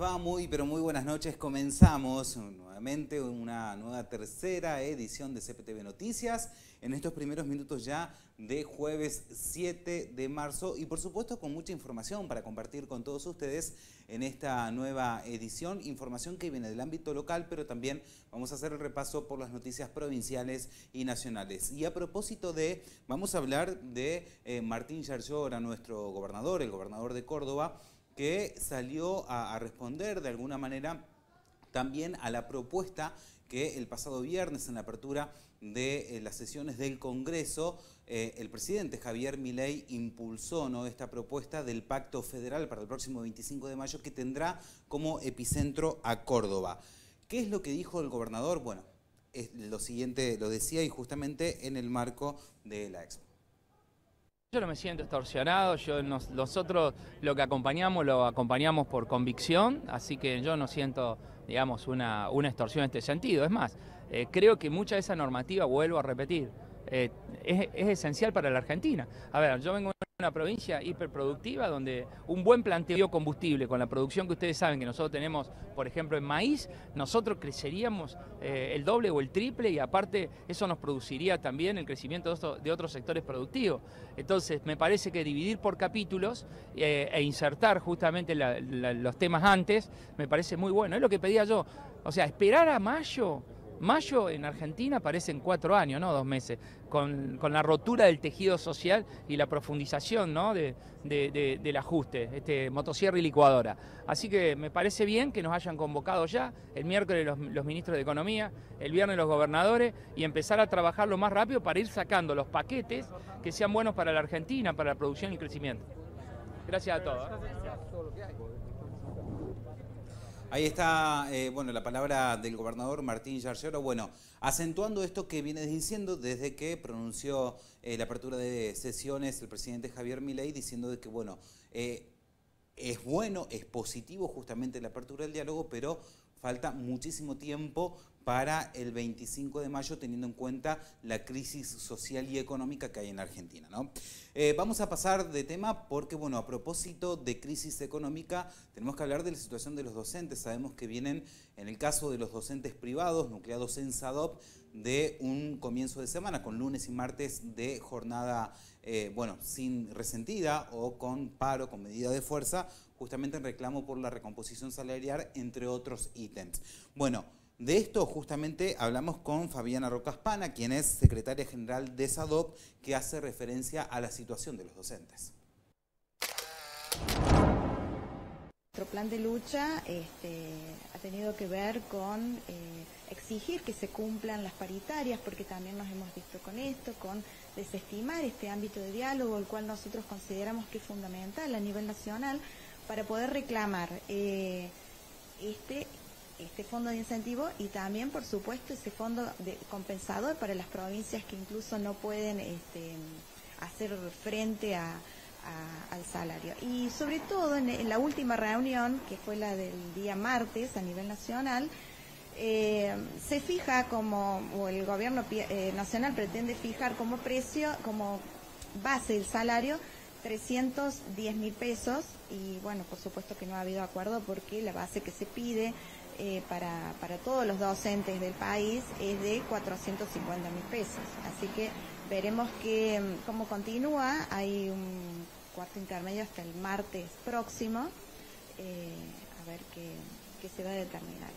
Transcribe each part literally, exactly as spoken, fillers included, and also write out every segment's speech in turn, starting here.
va? Muy, pero muy buenas noches. Comenzamos nuevamente una nueva tercera edición de C P T V Noticias en estos primeros minutos ya de jueves siete de marzo y por supuesto con mucha información para compartir con todos ustedes en esta nueva edición. Información que viene del ámbito local, pero también vamos a hacer el repaso por las noticias provinciales y nacionales. Y a propósito de, vamos a hablar de eh, Martín Yarlora, nuestro gobernador, el gobernador de Córdoba, que salió a, a responder de alguna manera también a la propuesta que el pasado viernes en la apertura de eh, las sesiones del Congreso, eh, el presidente Javier Milei impulsó, ¿no?, esta propuesta del Pacto Federal para el próximo veinticinco de mayo que tendrá como epicentro a Córdoba. ¿Qué es lo que dijo el gobernador? Bueno, es lo siguiente, lo decía y justamente en el marco de la Expo. Yo no me siento extorsionado, yo nos, nosotros lo que acompañamos lo acompañamos por convicción, así que yo no siento, digamos, una, una extorsión en este sentido. Es más, eh, creo que mucha de esa normativa, vuelvo a repetir, eh, es, es esencial para la Argentina. A ver, yo vengo de una provincia hiperproductiva donde un buen planteo de biocombustible con la producción que ustedes saben que nosotros tenemos, por ejemplo, en maíz, nosotros creceríamos eh, el doble o el triple y aparte eso nos produciría también el crecimiento de, otro, de otros sectores productivos. Entonces, me parece que dividir por capítulos eh, e insertar justamente la, la, los temas antes, me parece muy bueno. Es lo que pedía yo. O sea, esperar a mayo. Mayo en Argentina parecen cuatro años, no dos meses, con, con la rotura del tejido social y la profundización, ¿no?, de, de, de, del ajuste, este, motosierra y licuadora. Así que me parece bien que nos hayan convocado ya, el miércoles los, los ministros de Economía, el viernes los gobernadores, y empezar a trabajar lo más rápido para ir sacando los paquetes que sean buenos para la Argentina, para la producción y el crecimiento. Gracias a todos. Ahí está, eh, bueno, la palabra del gobernador Martín Yarlora, bueno, acentuando esto que viene diciendo desde que pronunció eh, la apertura de sesiones el presidente Javier Milei, diciendo de que, bueno, eh, es bueno, es positivo justamente la apertura del diálogo, pero falta muchísimo tiempo para el veinticinco de mayo, teniendo en cuenta la crisis social y económica que hay en Argentina, ¿no? Eh, vamos a pasar de tema porque, bueno, a propósito de crisis económica, tenemos que hablar de la situación de los docentes. Sabemos que vienen, en el caso de los docentes privados, nucleados en SADOP, de un comienzo de semana, con lunes y martes de jornada, eh, bueno, sin resentida o con paro, con medida de fuerza, justamente en reclamo por la recomposición salarial, entre otros ítems. Bueno, de esto justamente hablamos con Fabiana Rocaspana, quien es secretaria general de SADOP, que hace referencia a la situación de los docentes. Nuestro plan de lucha este, ha tenido que ver con eh, exigir que se cumplan las paritarias, porque también nos hemos visto con esto, con desestimar este ámbito de diálogo, el cual nosotros consideramos que es fundamental a nivel nacional para poder reclamar eh, este este fondo de incentivo y también, por supuesto, ese fondo de compensador para las provincias que incluso no pueden este, hacer frente a, a, al salario. Y sobre todo en, en la última reunión, que fue la del día martes a nivel nacional, eh, se fija como, o el gobierno eh, nacional pretende fijar como precio, como base el salario, trescientos diez mil pesos, y bueno, por supuesto que no ha habido acuerdo porque la base que se pide eh, para, para todos los docentes del país es de cuatrocientos cincuenta mil pesos. Así que veremos que, cómo continúa. Hay un cuarto intermedio hasta el martes próximo, eh, a ver qué, qué se va a determinar.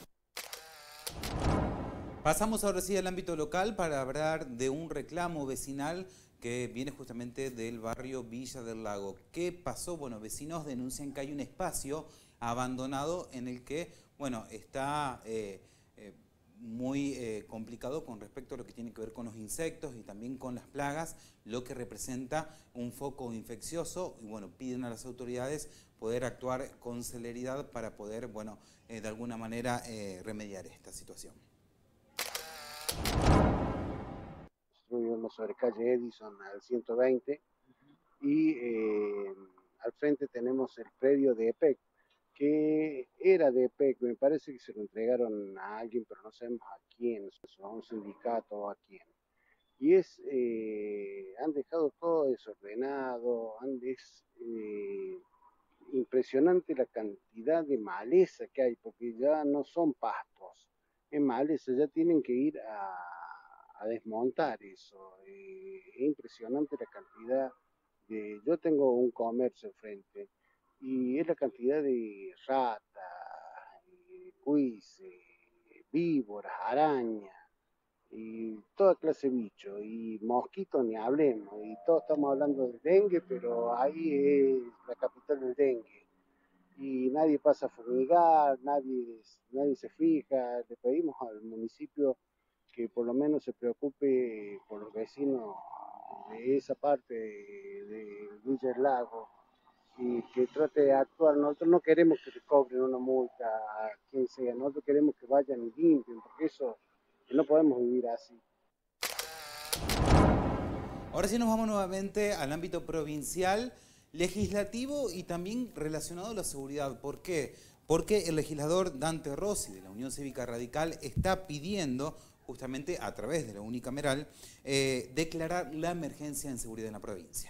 Pasamos ahora sí al ámbito local para hablar de un reclamo vecinal que viene justamente del barrio Villa del Lago. ¿Qué pasó? Bueno, vecinos denuncian que hay un espacio abandonado en el que, bueno, está eh, eh, muy eh, complicado con respecto a lo que tiene que ver con los insectos y también con las plagas, lo que representa un foco infeccioso, y bueno, piden a las autoridades poder actuar con celeridad para poder, bueno, eh, de alguna manera eh, remediar esta situación. Vivimos sobre calle Edison al ciento veinte y eh, al frente tenemos el predio de E P E C, que era de E P E C, me parece que se lo entregaron a alguien, pero no sabemos a quién, a un sindicato o a quién. Y es, eh, han dejado todo desordenado, han des, eh, impresionante la cantidad de maleza que hay, porque ya no son pastos, es maleza, ya tienen que ir a, a desmontar eso. Eh, es impresionante la cantidad de... Yo tengo un comercio enfrente y es la cantidad de ratas, eh, cuises, víboras, arañas, y toda clase de bichos, y mosquitos ni hablemos, y todos estamos hablando del dengue, pero ahí es la capital del dengue, y nadie pasa a fumigar, nadie, nadie se fija. Le pedimos al municipio que por lo menos se preocupe por los vecinos de esa parte de, de Villa del Lago, y que trate de actuar. Nosotros no queremos que le cobren una multa a quien sea, nosotros queremos que vayan y limpien, porque eso no podemos vivir así. Ahora sí nos vamos nuevamente al ámbito provincial, legislativo y también relacionado a la seguridad. ¿Por qué? Porque el legislador Dante Rossi de la Unión Cívica Radical está pidiendo, justamente a través de la unicameral, eh, declarar la emergencia en seguridad en la provincia.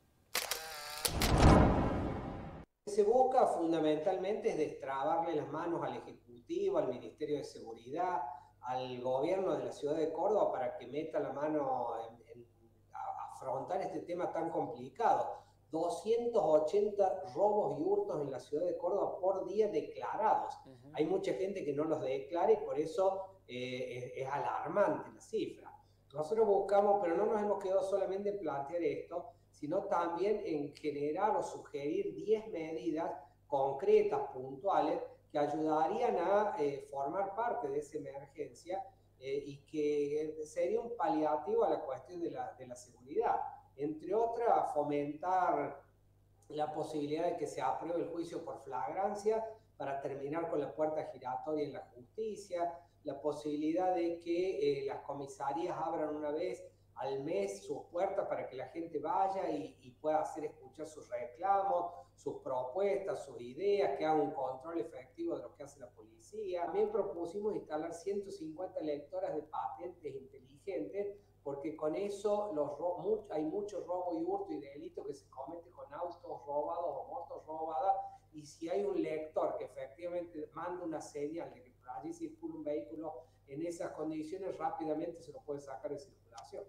Lo que se busca fundamentalmente es destrabarle las manos al Ejecutivo, al Ministerio de Seguridad, al gobierno de la ciudad de Córdoba para que meta la mano en, en a afrontar este tema tan complicado. doscientos ochenta robos y hurtos en la ciudad de Córdoba por día declarados. Uh-huh. Hay mucha gente que no los declara y por eso eh, es, es alarmante la cifra. Nosotros buscamos, pero no nos hemos quedado solamente en plantear esto, sino también en generar o sugerir diez medidas concretas, puntuales, que ayudarían a eh, formar parte de esa emergencia eh, y que sería un paliativo a la cuestión de la, de la seguridad. Entre otras, fomentar la posibilidad de que se apruebe el juicio por flagrancia para terminar con la puerta giratoria en la justicia, la posibilidad de que eh, las comisarías abran una vez al mes sus puertas para que la gente vaya y, y pueda hacer escuchar sus reclamos, sus propuestas, sus ideas, que haga un control efectivo de lo que hace la policía. También propusimos instalar ciento cincuenta lectoras de patentes inteligentes, porque con eso los ro mucho, hay mucho robo y hurto y delito que se comete con autos robados o motos robadas, y si hay un lector que efectivamente manda una señal de que por allí circula un vehículo en esas condiciones, rápidamente se lo puede sacar de circulación.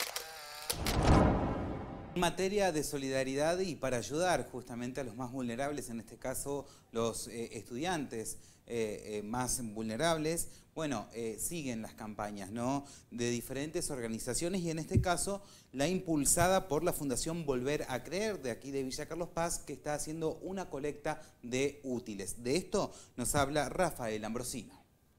En materia de solidaridad y para ayudar justamente a los más vulnerables, en este caso los eh, estudiantes eh, eh, más vulnerables, bueno, eh, siguen las campañas, ¿no?, de diferentes organizaciones y en este caso la impulsada por la Fundación Volver a Creer de aquí de Villa Carlos Paz, que está haciendo una colecta de útiles. De esto nos habla Rafael Ambrosino.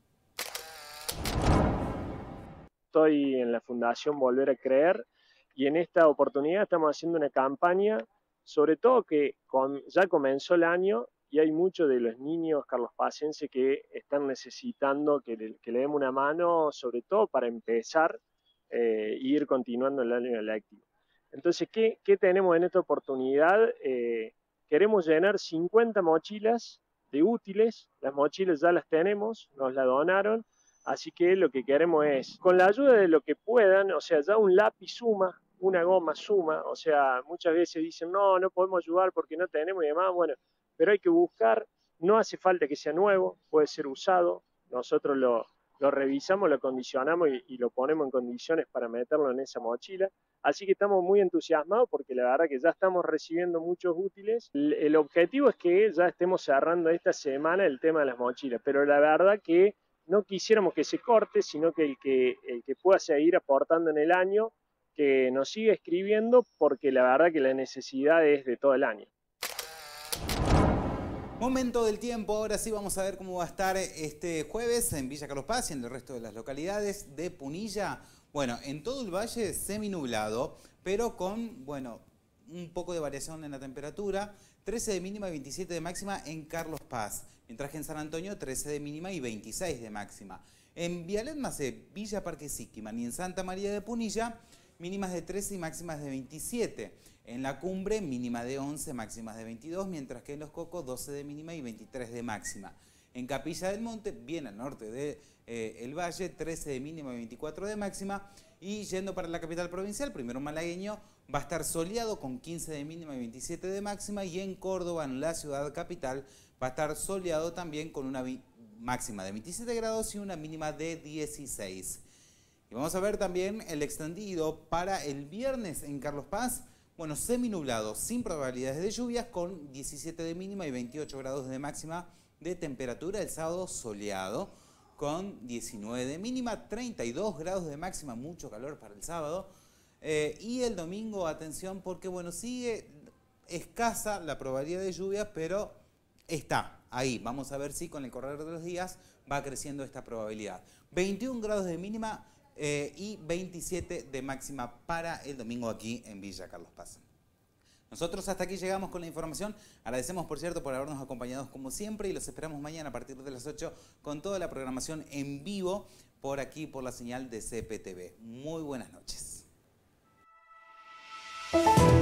Estoy en la Fundación Volver a Creer y en esta oportunidad estamos haciendo una campaña, sobre todo que con, ya comenzó el año y hay muchos de los niños carlospacenses que están necesitando que le, que le demos una mano, sobre todo para empezar e eh, ir continuando el año lectivo. Entonces, ¿qué, qué tenemos en esta oportunidad? Eh, queremos llenar cincuenta mochilas de útiles, las mochilas ya las tenemos, nos las donaron, así que lo que queremos es, con la ayuda de lo que puedan, o sea, ya un lápiz suma, una goma suma, o sea, muchas veces dicen, no, no podemos ayudar porque no tenemos y demás, bueno, pero hay que buscar, no hace falta que sea nuevo, puede ser usado, nosotros lo, lo revisamos, lo condicionamos y, y lo ponemos en condiciones para meterlo en esa mochila, así que estamos muy entusiasmados porque la verdad que ya estamos recibiendo muchos útiles. El, el objetivo es que ya estemos cerrando esta semana el tema de las mochilas, pero la verdad que no quisiéramos que se corte, sino que el que, el que pueda seguir aportando en el año, que nos siga escribiendo, porque la verdad que la necesidad es de todo el año. Momento del tiempo, ahora sí vamos a ver cómo va a estar este jueves en Villa Carlos Paz y en el resto de las localidades de Punilla. Bueno, en todo el valle seminublado, pero con, bueno, un poco de variación en la temperatura. trece de mínima y veintisiete de máxima en Carlos Paz. Mientras que en San Antonio, trece de mínima y veintiséis de máxima. En Vialet Macé, Villa Parque Siquiman y en Santa María de Punilla, mínimas de trece y máximas de veintisiete. En La Cumbre, mínima de once, máximas de veintidós, mientras que en Los Cocos, doce de mínima y veintitrés de máxima. En Capilla del Monte, bien al norte del de, eh, Valle, trece de mínima y veinticuatro de máxima. Y yendo para la capital provincial, primero malagueño, va a estar soleado con quince de mínima y veintisiete de máxima, y en Córdoba, en la ciudad capital, va a estar soleado también con una máxima de veintisiete grados y una mínima de dieciséis. Y vamos a ver también el extendido para el viernes en Carlos Paz. Bueno, seminublado, sin probabilidades de lluvias, con diecisiete de mínima y veintiocho grados de máxima de temperatura. El sábado soleado, con diecinueve de mínima, treinta y dos grados de máxima, mucho calor para el sábado. Eh, y el domingo, atención, porque bueno, sigue escasa la probabilidad de lluvias, pero está ahí. Vamos a ver si con el correr de los días va creciendo esta probabilidad. veintiún grados de mínima eh, y veintisiete de máxima para el domingo aquí en Villa Carlos Paz. Nosotros hasta aquí llegamos con la información. Agradecemos, por cierto, por habernos acompañado como siempre, y los esperamos mañana a partir de las ocho con toda la programación en vivo por aquí, por la señal de C P T V. Muy buenas noches.